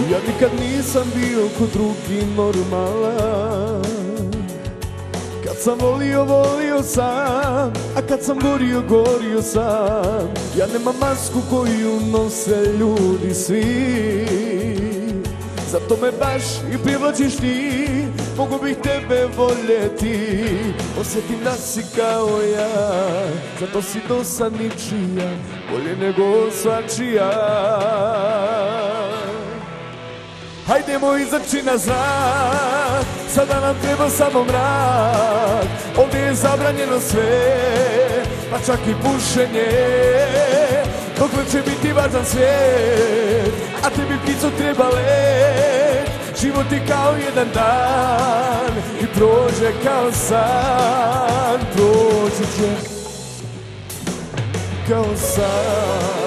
Ja nikad nisam bio ko drugi normalan. Kad sam volio, volio sam, a kad sam gorio, gorio sam. Ja nemam masku koju nose ljudi svi, zato me baš i privlačiš ti. Mogu bih tebe voljeti, osjetim da si kao ja, zato si dosad ničija, bolje nego svačija. Hajdemo izaći na zrak, sada nam treba samo mrak. Ovdje je zabranjeno sve, pa čak i pušenje. Dokle će biti važan svijet, a tebi ptico treba let. Život je kao jedan dan i prođe kao san. Prođe će kao san.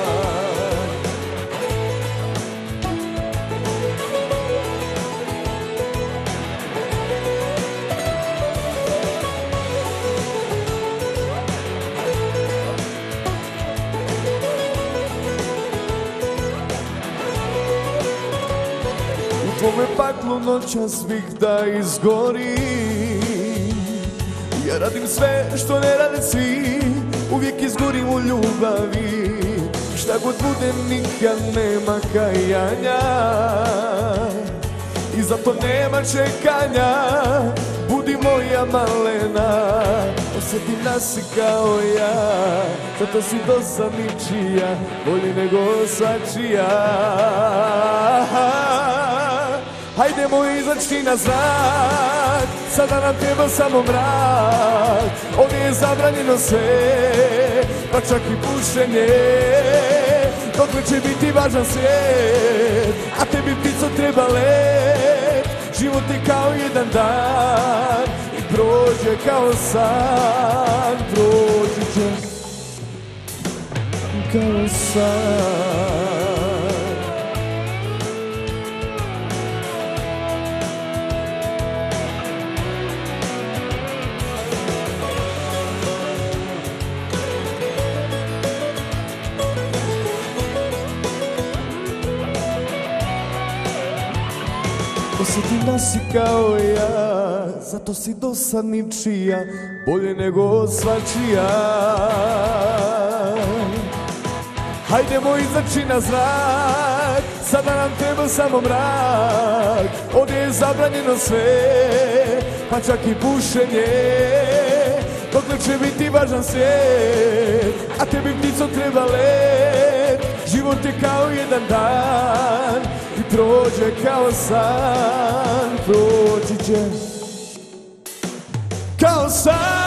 U tvome paklu noćas bih da izgori. Ja radim sve što ne rade svi, uvijek izgorim u ljubavi. Šta god bude nikad nema kajanja, i zato nema čekanja. Budi moja malena, osjetim da si kao ja, zato si dosad ničija, bolje nego svačija. Hajdemo izaći na zrak, sada nam treba samo mrak. Ovdje je zabranjeno sve, pa čak i pušenje. Dokle će biti važan svijet, a tebi ptico treba let. Život je kao jedan dan i prođe kao san. Prođe će kao san. Osjetim da si kao ja, zato si dosad ničija, bolje nego svačija. Hajdemo izaći na zrak, sada nam treba samo mrak. Ovdje je zabranjeno sve, pa čak i pušenje. Dokle će biti važan svijet, a tebi ptico treba let. Život je kao jedan dan i prođe kao san. Proći će kao san.